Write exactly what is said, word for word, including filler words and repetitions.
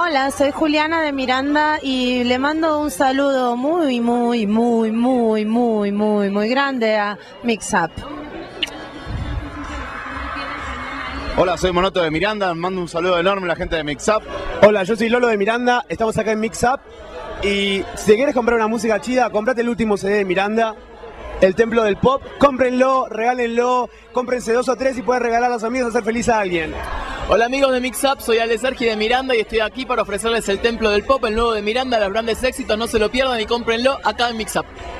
Hola, soy Juliana de Miranda y le mando un saludo muy, muy, muy, muy, muy, muy, muy grande a Mix Up. Hola, soy Monoto de Miranda, mando un saludo enorme a la gente de Mix Up. Hola, yo soy Lolo de Miranda, estamos acá en Mix Up y si quieres comprar una música chida, comprate el último C D de Miranda, El Templo del Pop, cómprenlo, regálenlo, cómprense dos o tres y pueden regalar a los amigos, hacer feliz a alguien. Hola amigos de Mix Up, soy Ale Sergi de Miranda y estoy aquí para ofrecerles El Templo del Pop, el nuevo de Miranda, los grandes éxitos, no se lo pierdan y cómprenlo acá en Mix Up.